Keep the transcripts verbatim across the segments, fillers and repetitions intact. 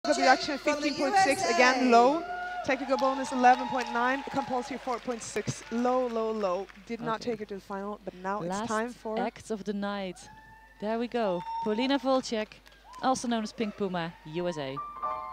Deduction fifteen point six, again low. Technical bonus eleven point nine, compulsory four point six. Low, low, low. Did not Okay. take her to the final, but now Last it's time for act of the night. There we go. Polina Volchek, also known as Pink Puma, U S A.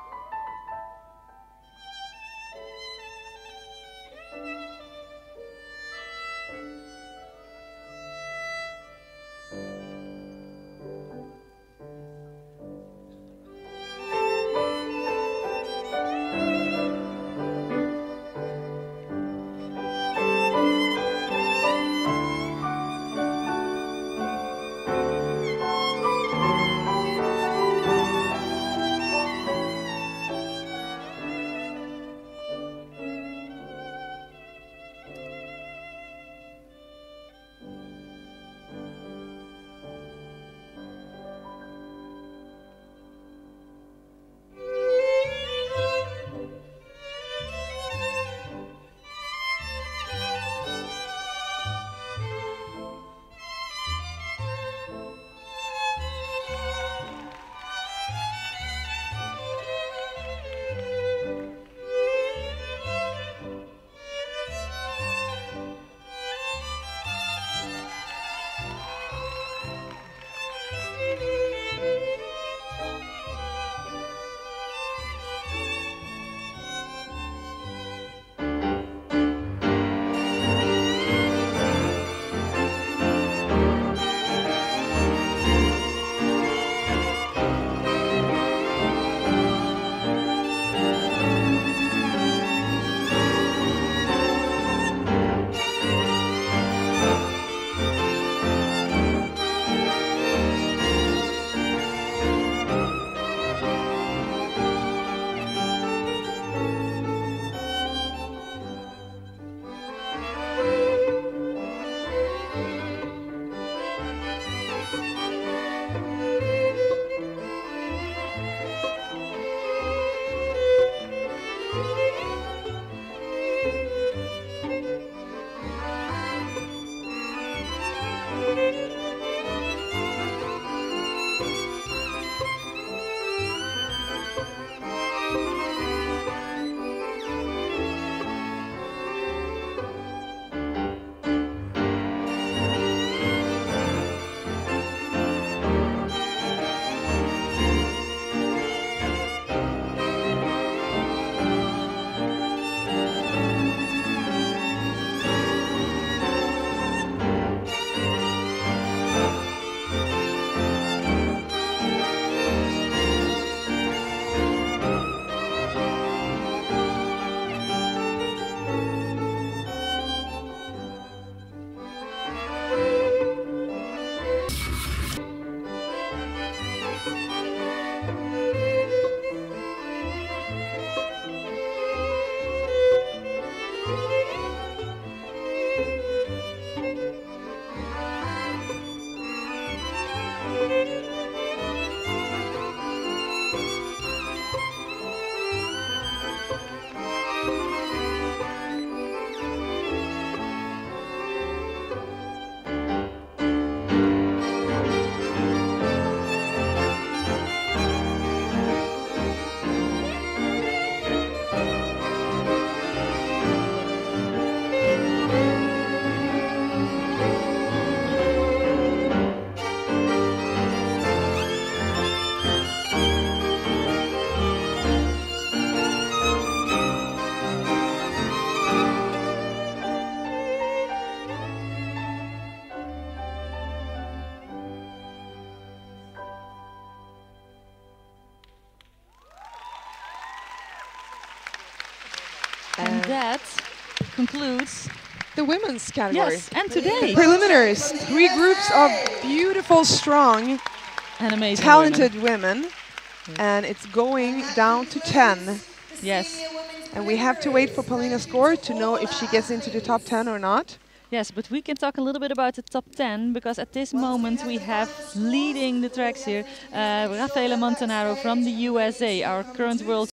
And that concludes the women's category. Yes, and today. Preliminaries. Three groups of beautiful, strong, and amazing talented women. women. And it's going down to ten. Yes. And we have to wait for Polina's score to know if she gets into the top ten or not. Yes, but we can talk a little bit about the top ten, because at this moment we have leading the tracks here uh, Raffaele Montanaro from the U S A, our current world